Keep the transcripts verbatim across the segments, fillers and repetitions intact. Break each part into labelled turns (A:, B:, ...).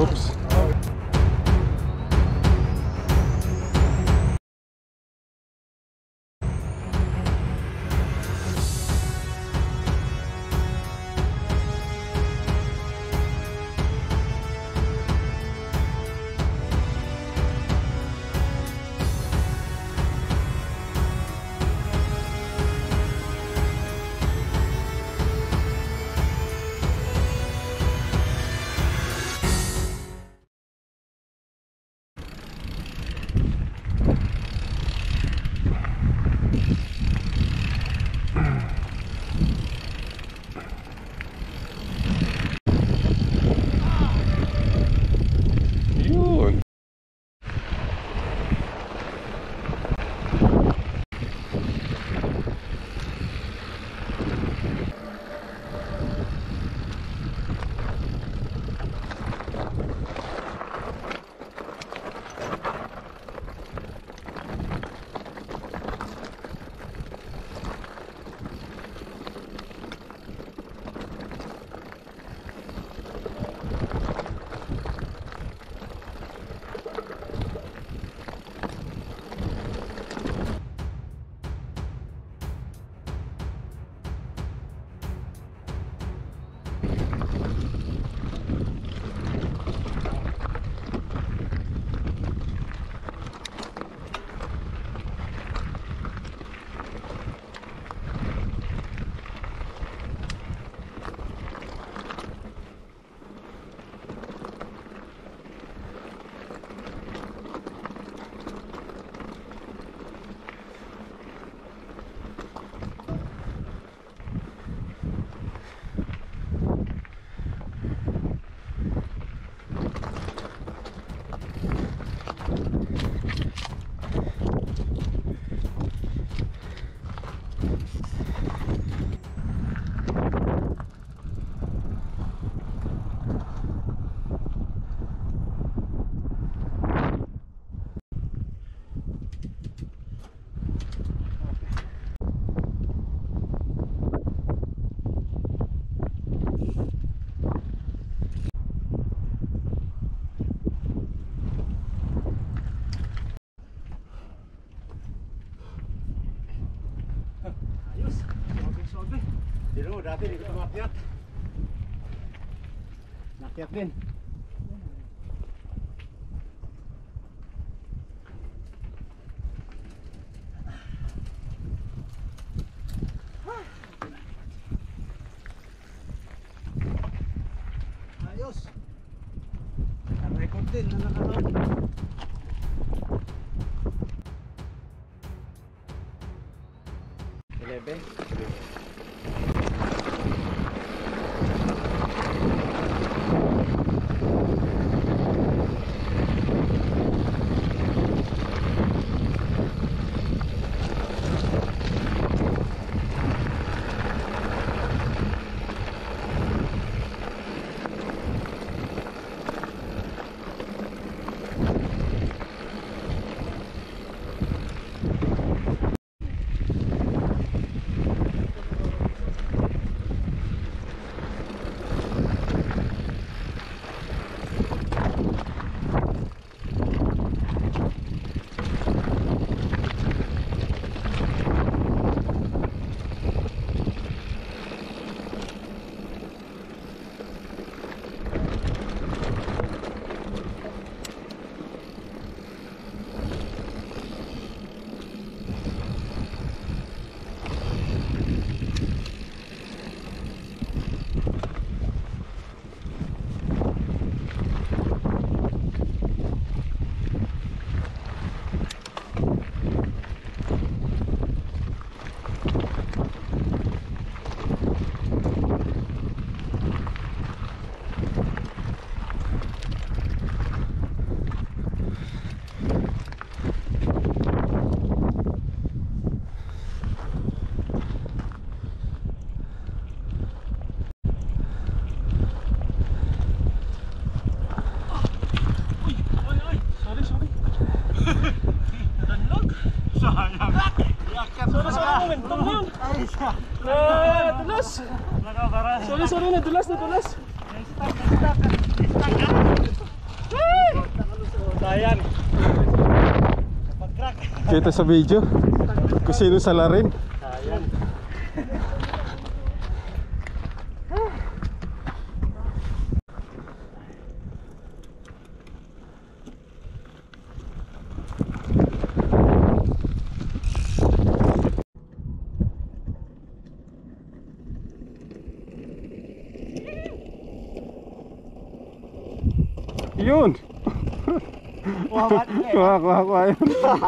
A: Oops.
B: Dulu dati di kemakiat. Nakiat din. Ayos. Record din na nakanood. eleven.
C: Nadulas. Sorry, sorry, nadulas, nadulas.
B: Stuck, stuck, stuck. Sayang. Pag-crack.
A: Kita sa video kung sino sala rin.
B: Sayang.
A: Yun.
B: Kuha ba ito eh?
A: Kuha, kuha, kuha yun.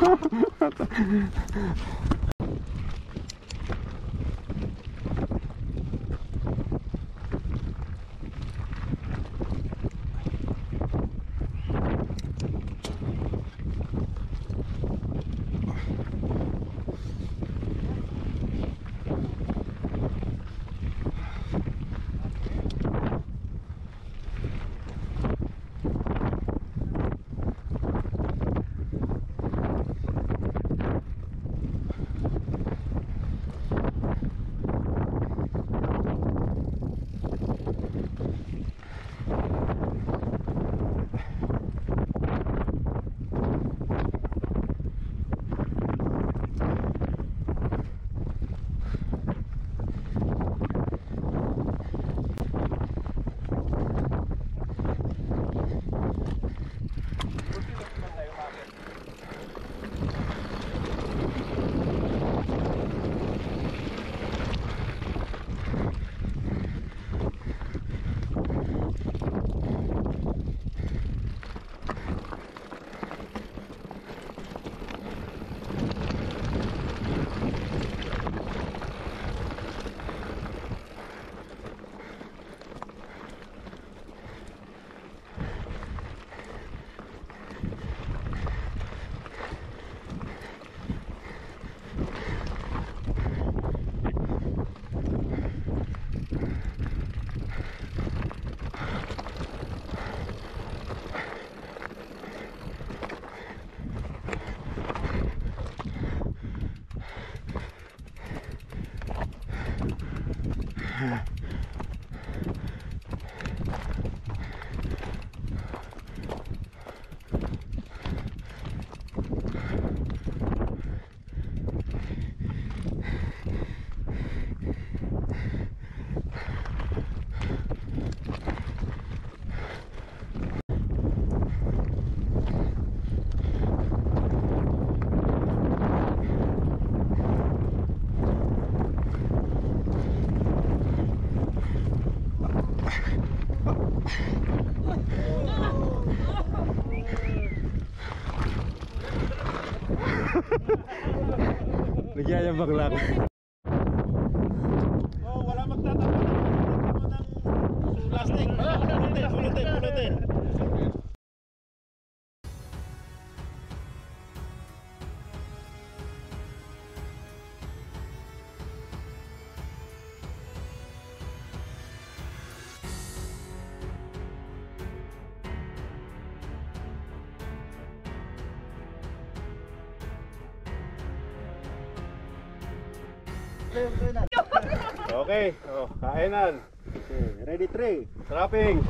A: Nagyayabang lang.
B: Oh, wala magtatapos ng plastic. Pulutin, pulutin, pulutin. Okay, oh, kainan. Okay, ready three. Trapping.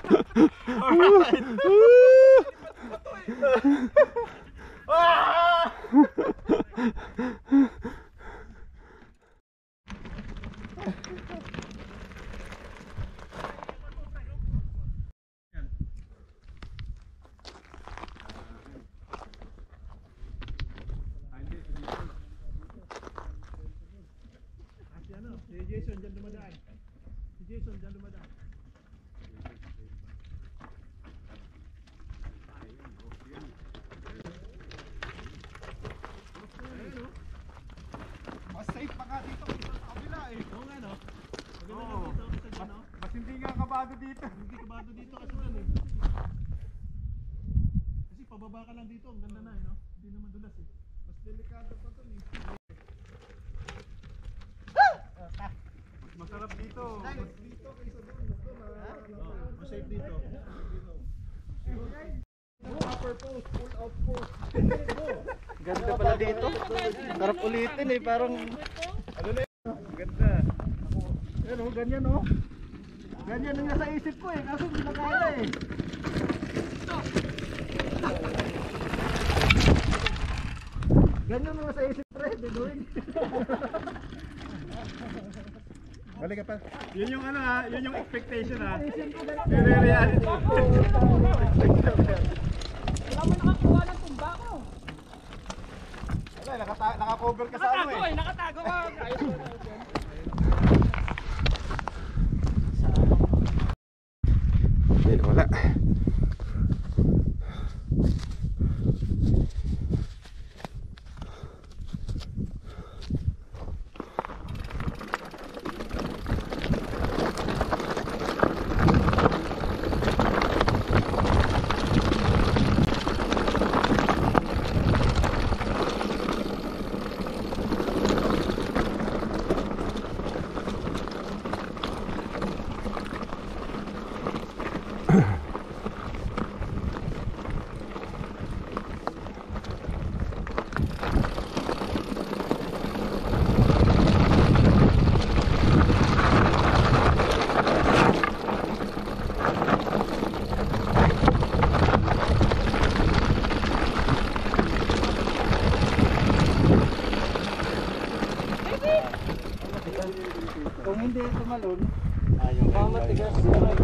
B: Alright.
A: kabado dito.
B: Hindi kabado dito kasi doon eh. Kasi pababa ka lang dito, ang ganda na eh, no? Hindi naman dulas eh. Mas delikado pa doon eh.
A: Masarap dito.
B: Mas dito kaysa doon. Mas doon ah. Oh, mas safe dito. Upper post, full out post.
C: Ganda pala dito. Sarap ulitin eh, parang
B: Ano na yun? Ganda. Yan o, ganyan o. Ganyan ang nasa isip ko eh, kaso hindi na kaya eh. Ganyan ang nasa isip pre, dinuin. Balik ka pa.
A: Yun yung ano ha, yun yung expectation ha.
B: Pero reality.
D: Wala mo nakakuha ng tumba ko.
B: Wala, nakata- nakakover ka sa ano
D: Nakatago
B: eh.
D: eh, nakatago ka. Ayos ko na yun.
A: Hindi, wala.
C: kung hindi tumalon, baka matigas.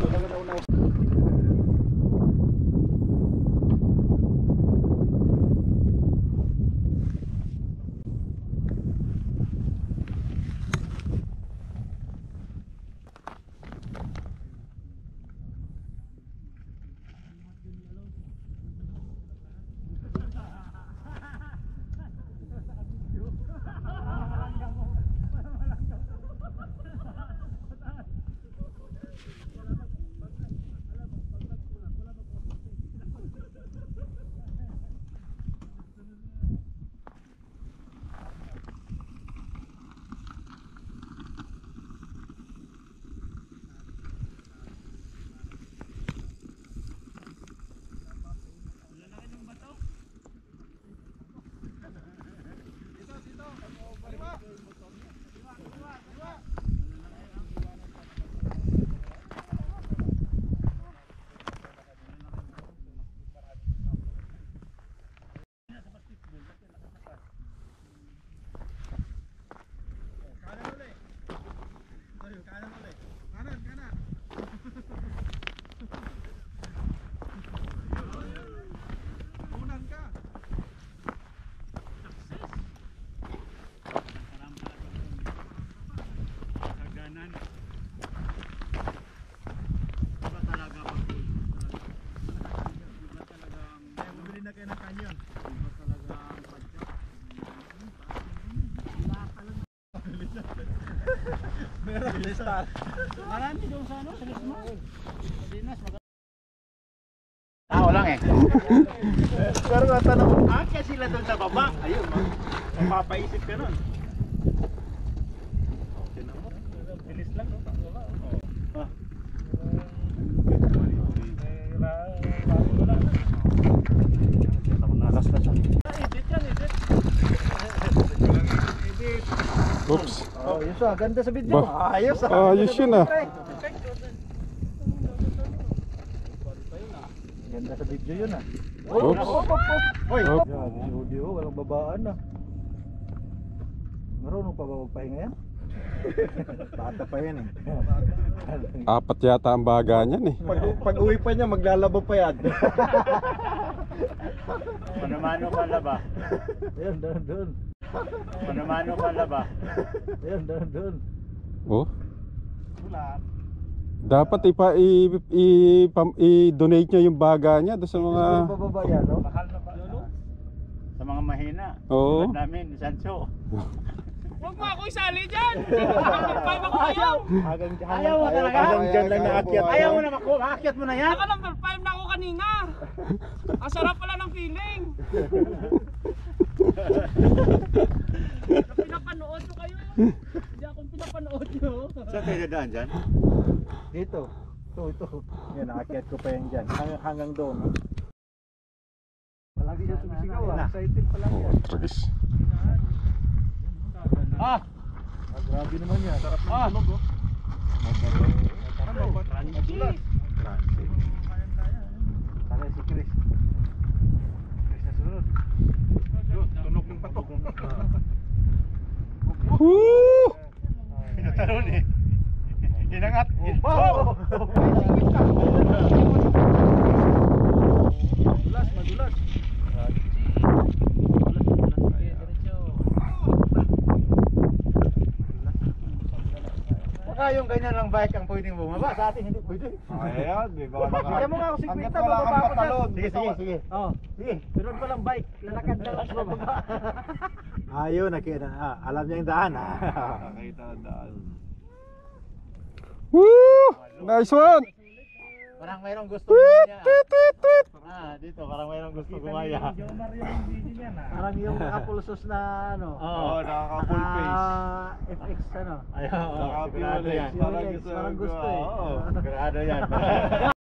D: Marami doon sa ano, sa Lisma. Sa Dinas,
C: Tao lang eh.
B: Pero natanong, akya sila doon sa baba. Ayun, mapapaisip ka nun. Bilis lang, no? Baba, oh.
C: Nalaslas ah.
B: Edit yan, edit. Edit.
A: Oops.
C: Oh, yun ah, ganda sa video.
A: Ba?
C: Ayos ah.
A: Ayos yun ah.
C: Ganda sa video yun ah.
A: Oops.
C: Hoy,
A: Oops.
C: yan, si audio, walang babaan ah. Marunong pa ba magpahinga yan?
B: Bata pa yan eh.
A: Apat yata ang baga niyan eh.
B: Pag, pag uwi pa niya, maglalaba pa yan.
E: Manamano ka laba?
C: Ayun, doon, doon.
E: Manamano ka laba?
C: Ayun, doon, doon.
A: Oh.
B: Wala.
A: Dapat ipa i, i, pam, i-donate niya yung baga niya doon sa mga
C: Siguro bababa yan, no?
E: Mahal na ba? Sa mga mahina.
A: Oo.
E: Tulad namin, Sancho.
D: Huwag mo ako isali dyan! Number five ako ngayon!
C: Hanggang,
B: Ayaw mo talaga?
C: Hanggang dyan lang
A: Ayaw,
C: naakyat.
A: ayaw.
B: Ayaw mo na makuha, aakyat mo na yan.
D: Naka number five na ako kanina! Ang sarap pala ng feeling! Pinapanood nyo kayo! Hindi akong pinapanood nyo!
E: Saan kayo dadaan dyan?
C: Dito. Ito, ito. Yan, naakyat ko pa yan dyan. Hanggang, hanggang doon. Palagi siya sumisigaw ah. Excited pa lang yan.
A: Tragis.
B: Ah!
C: Ah, grabe naman yan. Sarap ng
B: Ah!
C: tunog oh.
D: Crunchy!
C: Tala si Chris. Chris na sunod.
B: Tunog ng patok.
A: Woo!
E: Pinutalon eh. Inangat.
C: Oh!
B: Madulas, madulas.
C: Baka yung ganyan lang bike ang pwedeng bumaba. Sa atin hindi pwede.
B: Ayan, di ba wala ka?
C: Bigyan mo nga ako si
B: Hanggat
C: Quinta,
B: wala kang
C: bababa ako
B: patalon.
C: dyan. Sige, sige, sige.
B: Oh,
C: Sige.
B: pero pa lang bike, lalakad na lang sa baba.
C: Ayun, nakita. Ah, alam niya yung daan. Ah.
B: Nakita ang daan.
A: Woo! Nice one!
C: Parang mayroong gusto
A: Tweet,
C: gumaya.
A: tweet, tweet, tweet!
C: Ah, dito parang mayroong gusto gumaya.
B: Jomar yung video niyan ah.
C: Parang yung nakapulsos na ano.
B: Oo, nakaka-full face.
C: F X ano. Ayun,
B: Naka-full
C: sigurado
B: face.
C: yan.
B: Parang
C: Parang
B: gusto-
C: gusto eh.
B: oo.
C: Sigurado yan.